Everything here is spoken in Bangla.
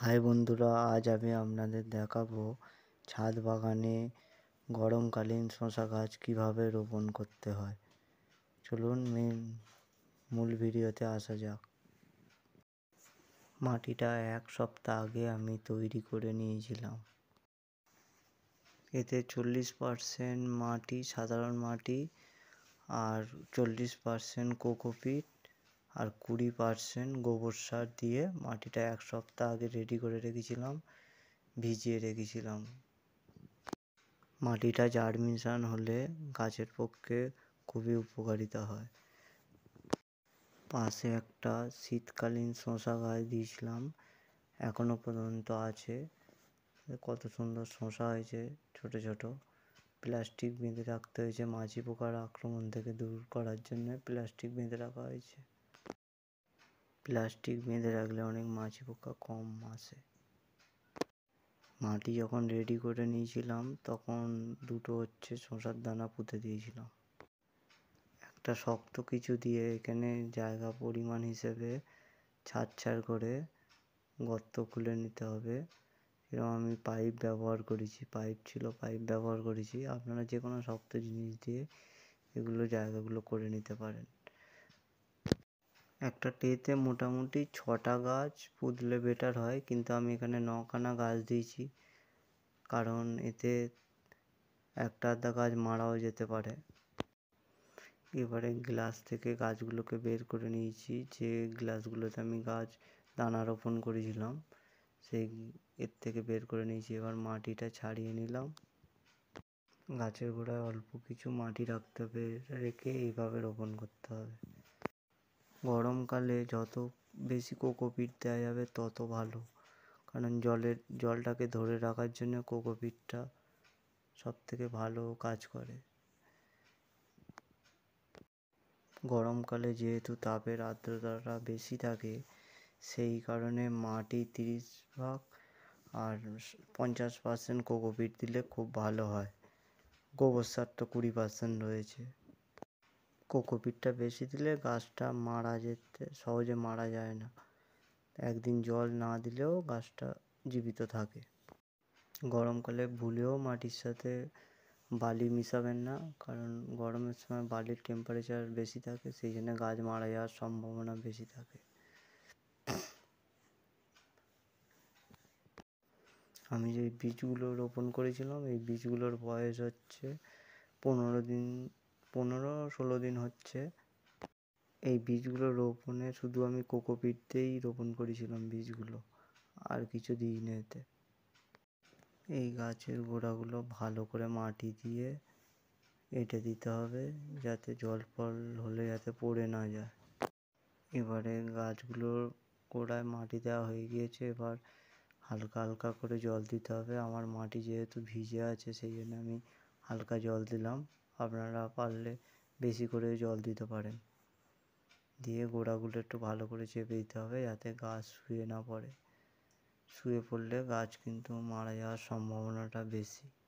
হাই বন্ধুরা, আজ আমি আপনাদের দেখাবো ছাদ বাগানে গরমকালীন শসা গাছ কিভাবে রোপণ করতে হয়। চলুন মূল ভিডিওতে আসা যাক। মাটিটা এক সপ্তাহ আগে আমি তৈরি করে নিয়েছিলাম। এতে 40% মাটি সাধারণ মাটি, আর 40% কোকোপিট আর 20% গোবর সার দিয়ে মাটিটা এক সপ্তাহ আগে রেডি করে রেখেছিলাম, ভিজিয়ে রেখেছিলাম। মাটিটা জার্মিনেশন হলে গাছের পক্ষে খুবই উপকারিতা হয়। পাশে একটা শীতকালীন শসা গাছ দিয়েছিলাম, এখনো পর্যন্ত আছে। কত সুন্দর শসা হয়েছে, ছোট ছোট। প্লাস্টিক বেঁধে রাখতে হয়েছে, মাছি পোকার আক্রমণ থেকে দূর করার জন্য প্লাস্টিক বেঁধে রাখা হয়েছে। প্লাস্টিক বেঁধে রাখলে অনেক মাছি পোকা কম আসে। মাটি যখন রেডি করে নিয়েছিলাম তখন দুটো শসার দানা পুঁতে দিয়েছিলাম। একটা শক্ত কিছু দিয়ে এখানে জায়গা পরিমাণ হিসেবে ছাড় করে গর্ত খুলে নিতে হবে। এরকম আমি পাইপ ব্যবহার করেছি। আপনারা যে কোনো শক্ত জিনিস দিয়ে এগুলো জায়গাগুলো করে নিতে পারেন। একটা ট্রেতে মোটামুটি 6টা গাছ পুঁতলে বেটার হয়, কিন্তু আমি এখানে 9খানা গাছ দিয়েছি, কারণ এতে একটা আধা গাছ মারাও যেতে পারে। এবারে গ্লাস থেকে গাছগুলোকে বের করে নিয়েছি, যে গ্লাসগুলোতে আমি গাছ দানা রোপণ করেছিলাম সেই এর থেকে বের করে নিয়েছি। এবার মাটিটা ছাড়িয়ে নিলাম। গাছের গোড়ায় অল্প কিছু মাটি রাখতে হবে, রেখে এইভাবে রোপণ করতে হবে। গরমকালে যত বেশি কোকোপিট দেওয়া যাবে তত ভালো, কারণ জলটাকে ধরে রাখার জন্য কোকোপিটটা সব থেকে ভালো কাজ করে। গরমকালে যেহেতু তাপের আর্দ্রতাটা বেশি থাকে, সেই কারণে মাটি 30% আর 50% কোকোপিট দিলে খুব ভালো হয়। গোবর সার তো 20% রয়েছে। কোকোপিটটা বেশি দিলে গাছটা সহজে মারা যায় না। একদিন জল না দিলেও গাছটা জীবিত থাকে। গরমকালে ভুলেও মাটির সাথে বালি মিশাবেন না, কারণ গরমের সময় বালির টেম্পারেচার বেশি থাকে, সেই জন্য গাছ মারা যাওয়ার সম্ভাবনা বেশি থাকে। আমি যে বীজগুলো রোপণ করেছিলাম, এই বীজগুলোর বয়স 15-16 দিন হচ্ছে। এই বীজগুলো রোপণে শুধু আমি কোকোপিট দিয়েই রোপণ করেছিলাম বীজগুলো, আর কিছু দিইনি এতে। এই গাছের গোড়াগুলো ভালো করে মাটি দিয়ে এঁটে দিতে হবে, যাতে জল ফল হলে যাতে পড়ে না যায়। এবারে গাছগুলোর গোড়ায় মাটি দেওয়া হয়ে গিয়েছে, এবার হালকা হালকা করে জল দিতে হবে। আমার মাটি যেহেতু ভিজে আছে সেই জন্য আমি হালকা জল দিলাম, আপনারা পারলে বেশি করে জল দিতে পারেন। দিয়ে গোড়াগুলো একটু ভালো করে চেপে দিতে হবে, যাতে গাছ শুয়ে না পড়ে। শুয়ে পড়লে গাছ কিন্তু মারা যাওয়ার সম্ভাবনাটা বেশি।